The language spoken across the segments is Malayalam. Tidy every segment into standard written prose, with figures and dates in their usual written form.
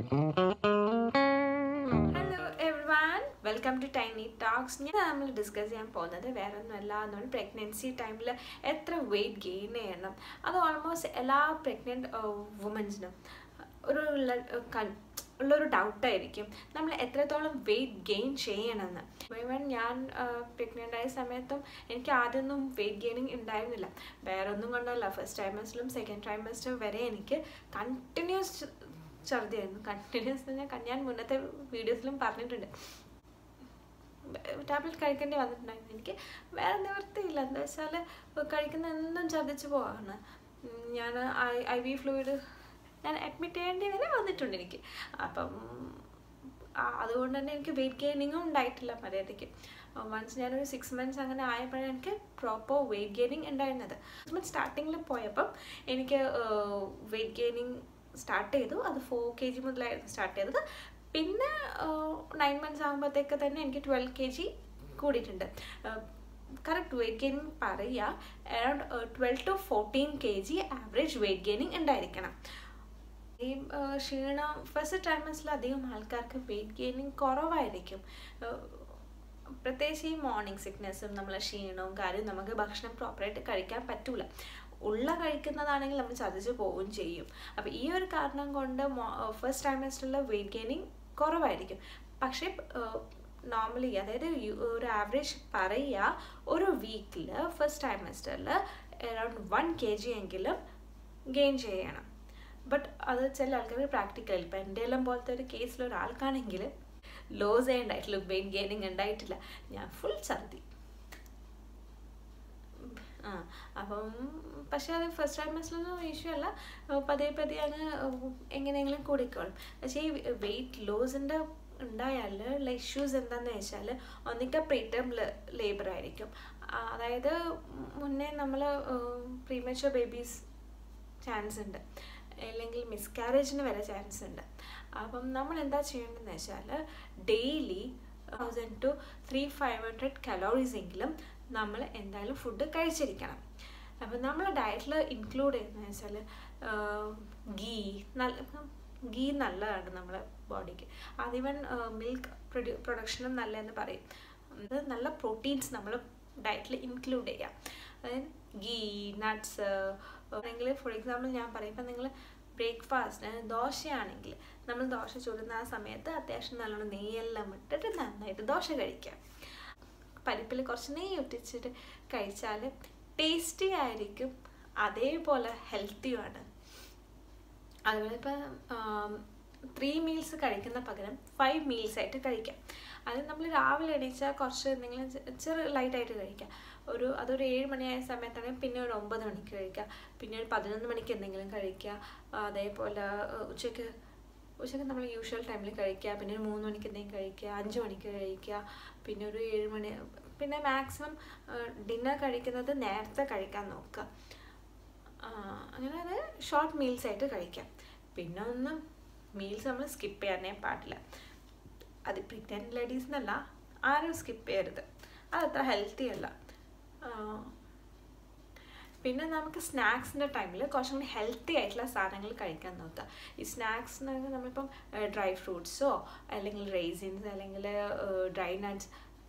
Hello everyone, welcome to Tiny Talks. We will discuss pregnancy time weight gain. That's almost all pregnant women. ഒരു ഡൗട്ടായിരിക്കും നമ്മൾ എത്രത്തോളം വെയിറ്റ് ഗെയിൻ ചെയ്യണമെന്ന്. ഈവൻ ഞാൻ പ്രഗ്നൻ്റ് ആയ സമയത്തും എനിക്ക് ആദ്യമൊന്നും വെയിറ്റ് ഗെയിനിങ് ഉണ്ടായിരുന്നില്ല. വേറെ ഒന്നും കൊണ്ടല്ല, ഫസ്റ്റ് ട്രൈമസ്റ്ററിലും സെക്കൻഡ് ട്രൈമസ്റ്റർ വരെ എനിക്ക് കണ്ടിന്യൂസ് ഛർദിയായിരുന്നു. കണ്ടിന്യൂസ് എന്ന് പറഞ്ഞാൽ ഞാൻ മുന്നത്തെ വീഡിയോസിലും പറഞ്ഞിട്ടുണ്ട്. ടാബ്ലറ്റ് കഴിക്കേണ്ടി വന്നിട്ടുണ്ടായിരുന്നു. എനിക്ക് വേറെ നിവൃത്തിയില്ല. എന്താ വെച്ചാൽ കഴിക്കുന്ന എന്തും ഛർദിച്ച് പോവാണ്. ഞാൻ IV ഫ്ലൂയിഡ് ഞാൻ അഡ്മിറ്റ് ചെയ്യേണ്ടി വരെ വന്നിട്ടുണ്ട് എനിക്ക്. അപ്പം അതുകൊണ്ട് തന്നെ എനിക്ക് വെയിറ്റ് ഗെയിനിങ്ങും ഉണ്ടായിട്ടില്ല മര്യാദയ്ക്ക്. വൺസ് ഞാനൊരു 6 months അങ്ങനെ ആയപ്പോഴാണ് എനിക്ക് പ്രോപ്പർ വെയിറ്റ് ഗെയിനിങ് ഉണ്ടായിരുന്നത്. 6 months സ്റ്റാർട്ടിങ്ങിൽ പോയപ്പം എനിക്ക് വെയിറ്റ് ഗെയിനിങ് സ്റ്റാർട്ട് ചെയ്തു. അത് 4 kg മുതലായിരുന്നു സ്റ്റാർട്ട് ചെയ്തത്. പിന്നെ 9 months ആകുമ്പോഴത്തേക്ക് തന്നെ എനിക്ക് 12 kg കൂടിയിട്ടുണ്ട്. കറക്റ്റ് വെയിറ്റ് ഗെയിനിങ് പറയുക around 12 to 14 kg average weight gaining ഉണ്ടായിരിക്കണം. ഈ ക്ഷീണം ഫസ്റ്റ് ട്രൈമസ്റ്ററിൽ അധികം ആൾക്കാർക്ക് വെയിറ്റ് ഗെയിനിങ് കുറവായിരിക്കും. പ്രത്യേകിച്ച് ഈ മോർണിംഗ് സിക്നെസ്സും നമ്മളെ ക്ഷീണവും കാര്യം നമുക്ക് ഭക്ഷണം പ്രോപ്പറായിട്ട് കഴിക്കാൻ പറ്റൂല. കഴിക്കുന്നതാണെങ്കിൽ നമ്മൾ ചതിച്ച് പോവുകയും ചെയ്യും. അപ്പോൾ ഈ ഒരു കാരണം കൊണ്ട് ഫസ്റ്റ് ട്രൈമസ്റ്ററിൽ വെയിറ്റ് ഗെയിനിങ് കുറവായിരിക്കും. പക്ഷേ നോർമലി അതായത് ഒരു ആവറേജ് പറയുക ഒരു വീക്കിൽ ഫസ്റ്റ് ട്രൈമസ്റ്ററിൽ അറൗണ്ട് 1 kg എങ്കിലും ഗെയിൻ ചെയ്യണം. ബട്ട് അത് ചില ആൾക്കാർക്ക് പ്രാക്ടിക്കൽ. ഇപ്പം എൻ്റെ എല്ലാം പോലത്തെ ഒരു കേസിൽ ഒരാൾക്കാണെങ്കിൽ ലോസേ ഉണ്ടായിട്ടുള്ളൂ, വെയിറ്റ് ഗെയിനിങ് ഉണ്ടായിട്ടില്ല. ഞാൻ ഫുൾ ഛർദി. അപ്പം പക്ഷേ അത് ഫസ്റ്റ് ട്രൈമസ്റ്ററിലൊന്നും ഇഷ്യൂ അല്ല. പതിയെ അങ്ങ് എങ്ങനെയെങ്കിലും കൂടിക്കോളും. പക്ഷേ ഈ വെയിറ്റ് ലോസിൻ്റെ ഉണ്ടായാൽ ഇഷ്യൂസ് എന്താണെന്ന് വെച്ചാൽ ഒന്നിക്ക പ്രീടേം ലേബർ ആയിരിക്കും. അതായത് മുന്നേ നമ്മൾ പ്രീമച്വർ ബേബീസ് ചാൻസ് ഉണ്ട്, അല്ലെങ്കിൽ മിസ്കാരേജിന് വരെ ചാൻസ് ഉണ്ട്. അപ്പം നമ്മൾ എന്താ ചെയ്യേണ്ടതെന്ന് വെച്ചാൽ ഡെയിലി 1000 to 3500 calories എങ്കിലും നമ്മൾ എന്തായാലും ഫുഡ് കഴിച്ചിരിക്കണം. അപ്പം നമ്മൾ ഡയറ്റിൽ ഇൻക്ലൂഡ് ചെയ്യുന്നതെന്ന് വെച്ചാൽ ഗീ നല്ലതാണ് നമ്മുടെ ബോഡിക്ക്. അതിവൻ മിൽക്ക് പ്രൊഡക്ഷനും നല്ലതെന്ന് പറയും. അത് നല്ല പ്രോട്ടീൻസ് നമ്മൾ ഡയറ്റിൽ ഇൻക്ലൂഡ് ചെയ്യാം. അതായത് ഗീ, നട്ട്സ് അല്ലെങ്കിൽ ഫോർ എക്സാമ്പിൾ ഞാൻ പറയും, ഇപ്പം നിങ്ങൾ ബ്രേക്ക്ഫാസ്റ്റ് ദോശയാണെങ്കിൽ നമ്മൾ ദോശ ചുടുന്ന ആ സമയത്ത് അത്യാവശ്യം നല്ലോണം നെയ്യെല്ലാം ഇട്ടിട്ട് നന്നായിട്ട് ദോശ കഴിക്കാം. പരിപ്പിൽ കുറച്ച് നെയ്യ് ഒട്ടിച്ചിട്ട് കഴിച്ചാൽ ടേസ്റ്റി ആയിരിക്കും, അതേപോലെ ഹെൽത്തിയുമാണ്. അതുപോലെ ഇപ്പം 3 meals കഴിക്കുന്ന പകരം 5 meals ആയിട്ട് കഴിക്കാം. അത് നമ്മൾ രാവിലെ എണീച്ചാൽ കുറച്ച് എന്തെങ്കിലും ചെറു ലൈറ്റായിട്ട് കഴിക്കാം. അതൊരു 7 മണിയായ സമയത്താണെങ്കിൽ പിന്നെ ഒരു 9 മണിക്ക് കഴിക്കുക, പിന്നെ ഒരു 11 മണിക്ക് എന്തെങ്കിലും കഴിക്കുക. അതേപോലെ ഉച്ചയ്ക്ക് നമ്മൾ യൂഷ്വൽ ടൈമിൽ കഴിക്കുക, പിന്നെ ഒരു 3 മണിക്ക് എന്തെങ്കിലും കഴിക്കുക, 5 മണിക്ക് കഴിക്കുക, പിന്നെ ഒരു 7 മണി. പിന്നെ മാക്സിമം ഡിന്നർ കഴിക്കുന്നത് നേരത്തെ കഴിക്കാൻ നോക്കുക. അങ്ങനെ അത് ഷോർട്ട് മീൽസ് ആയിട്ട് കഴിക്കാം. പിന്നെ ഒന്നും മീൽസ് നമ്മൾ സ്കിപ്പ് ചെയ്യാനേ പാടില്ല. അത് പ്രഗ്നൻ്റ് ലേഡീസ് എന്നല്ല, ആരും സ്കിപ്പ് ചെയ്യരുത്. അതത്ര ഹെൽത്തി അല്ല. പിന്നെ നമുക്ക് സ്നാക്സിൻ്റെ ടൈമിൽ കുറച്ചും കൂടി ഹെൽത്തി ആയിട്ടുള്ള സാധനങ്ങൾ കഴിക്കാൻ നോക്കുക. ഈ സ്നാക്സ് എന്ന് പറഞ്ഞാൽ നമ്മളിപ്പം ഡ്രൈ ഫ്രൂട്ട്സോ അല്ലെങ്കിൽ റൈസിൻസ് അല്ലെങ്കിൽ ഡ്രൈ നട്ട്സ്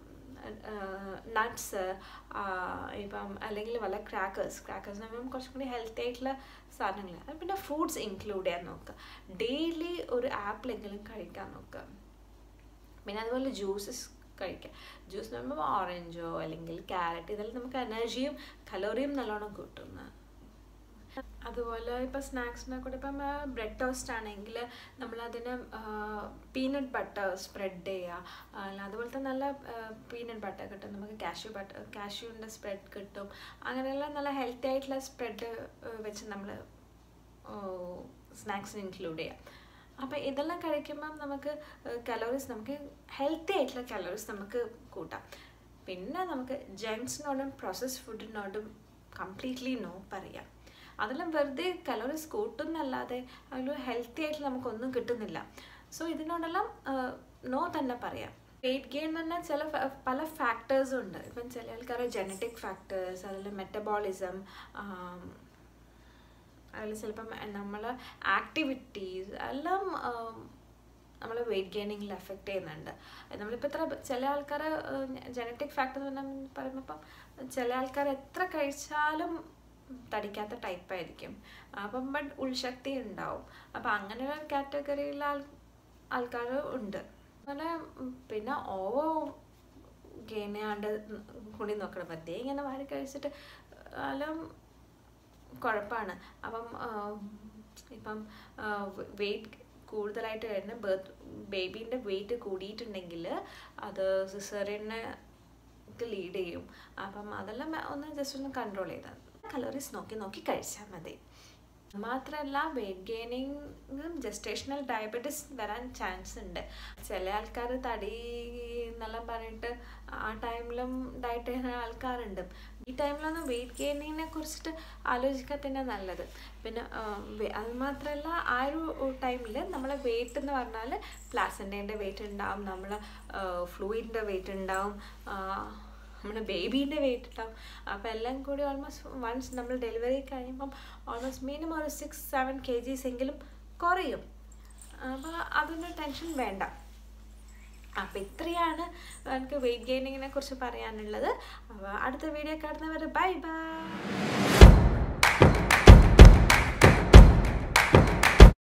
ഇപ്പം അല്ലെങ്കിൽ വല്ല ക്രാക്കേഴ്സ് എന്ന് പറയുമ്പോൾ കുറച്ചും കൂടി ഹെൽത്തി ആയിട്ടുള്ള സാധനങ്ങൾ. പിന്നെ ഫ്രൂട്ട്സ് ഇൻക്ലൂഡ് ചെയ്യാൻ നോക്കുക. ഡെയിലി ഒരു ആപ്പിളെങ്കിലും കഴിക്കാൻ നോക്കുക. പിന്നെ അതുപോലെ ജ്യൂസസ് കഴിക്കുക. ജ്യൂസ് എന്ന് പറയുമ്പോൾ ഓറഞ്ചോ അല്ലെങ്കിൽ ക്യാരറ്റ്, ഇതെല്ലാം നമുക്ക് എനർജിയും കലോറിയും നല്ലോണം കിട്ടുന്ന. അതുപോലെ ഇപ്പം സ്നാക്സിനെ കൂടെ ഇപ്പം ബ്രെഡ് ടോസ്റ്റ് ആണെങ്കിൽ നമ്മളതിന് പീനട്ട് ബട്ടർ സ്പ്രെഡ് ചെയ്യുക. അതുപോലത്തെ നല്ല പീനട്ട് ബട്ടർ കിട്ടും നമുക്ക്. കാഷ്യൂവിൻ്റെ സ്പ്രെഡ് കിട്ടും. അങ്ങനെയുള്ള നല്ല ഹെൽത്തി ആയിട്ടുള്ള സ്പ്രെഡ് വെച്ച് നമ്മൾ സ്നാക്സിന് ഇൻക്ലൂഡ് ചെയ്യാം. അപ്പോൾ ഇതെല്ലാം കഴിക്കുമ്പം നമുക്ക് നമുക്ക് ഹെൽത്തി ആയിട്ടുള്ള കലോറീസ് നമുക്ക് കൂട്ടാം. പിന്നെ നമുക്ക് ജങ്ക്സിനോടും പ്രോസസ്ഡ് ഫുഡിനോടും കംപ്ലീറ്റ്ലി നോ പറയാം. അതെല്ലാം വെറുതെ കലോറീസ് കൂട്ടുന്നല്ലാതെ അതിൽ ഹെൽത്തി ആയിട്ട് നമുക്കൊന്നും കിട്ടുന്നില്ല. സോ ഇതിനോടെല്ലാം നോ തന്നെ പറയാം. വെയിറ്റ് ഗെയിൻ എന്ന് പറഞ്ഞാൽ പല ഫാക്ടേഴ്സും ഉണ്ട്. ഇപ്പം ചില ആൾക്കാർ ജനറ്റിക് ഫാക്ടേഴ്സ്, അതിൽ മെറ്റബോളിസം, അതിൽ ചിലപ്പം നമ്മൾ ആക്ടിവിറ്റീസ് എല്ലാം നമ്മൾ വെയിറ്റ് ഗെയിനിങ്ങിൽ എഫക്റ്റ് ചെയ്യുന്നുണ്ട്. നമ്മളിപ്പോൾ എത്ര ചില ആൾക്കാർ ജനറ്റിക് ഫാക്ടർ എന്ന് പറയുമ്പോൾ ഇപ്പം ചില ആൾക്കാർ എത്ര കഴിച്ചാലും തടിക്കാത്ത ടൈപ്പായിരിക്കും. അപ്പം ബട്ട് ഉൾശക്തി ഉണ്ടാവും. അപ്പം അങ്ങനെയുള്ള കാറ്റഗറിയിലുള്ള ആൾക്കാർ ഉണ്ട്. അങ്ങനെ പിന്നെ ഓവർ ഗെയിൻ ചെയ്യാണ്ട് കൂടി നോക്കണം. വെറുതെ ഇങ്ങനെ വാരി കഴിച്ചിട്ട് എല്ലാം കുഴപ്പമാണ്. അപ്പം ഇപ്പം വെയിറ്റ് കൂടുതലായിട്ട് വരുന്ന ബേബീൻ്റെ വെയിറ്റ് കൂടിയിട്ടുണ്ടെങ്കിൽ അത് സിസേറിയനക്ക് ലീഡ് ചെയ്യും. അപ്പം അതെല്ലാം ഒന്ന് ജസ്റ്റ് ഒന്ന് കൺട്രോൾ ചെയ്താൽ കലോറീസ് നോക്കി കഴിച്ചാൽ മതി. മാത്രമല്ല വെയിറ്റ് ഗെയിനിങ്ങും ജസ്റ്റേഷണൽ ഡയബറ്റീസ് വരാൻ ചാൻസ് ഉണ്ട്. ചില ആൾക്കാർ തടി എന്നെല്ലാം പറഞ്ഞിട്ട് ആ ടൈമിലും ഡയറ്റ് ചെയ്യുന്ന ആൾക്കാരുണ്ട്. ഈ ടൈമിലൊന്നും വെയിറ്റ് ഗെയിനിങ്ങിനെ കുറിച്ചിട്ട് ആലോചിക്കാൻ തന്നെ നല്ലത്. പിന്നെ അത് മാത്രമല്ല ആ ഒരു ടൈമിൽ നമ്മളെ വെയിറ്റ് എന്ന് പറഞ്ഞാൽ പ്ലാസൻ്റേൻ്റെ വെയിറ്റ് ഉണ്ടാവും, നമ്മളെ ഫ്ലൂയിഡിൻ്റെ വെയിറ്റ് ഉണ്ടാവും, നമ്മുടെ ബേബീൻ്റെ വെയിറ്റ് ഉണ്ടാവും. അപ്പോൾ എല്ലാം കൂടി ഓൾമോസ്റ്റ് വൺസ് നമ്മൾ ഡെലിവറി കഴിയുമ്പം ഓൾമോസ്റ്റ് മിനിമം ഒരു 6-7 kgs എങ്കിലും കുറയും. അപ്പോൾ അതിൻ്റെ ടെൻഷൻ വേണ്ട. അപ്പോൾ ഇത്രയാണ് എനിക്ക് വെയിറ്റ് ഗെയിനിങ്ങിനെ കുറിച്ച് പറയാനുള്ളത്. അപ്പോൾ അടുത്ത വീഡിയോ കാണുന്നവരെ ബൈ ബൈ.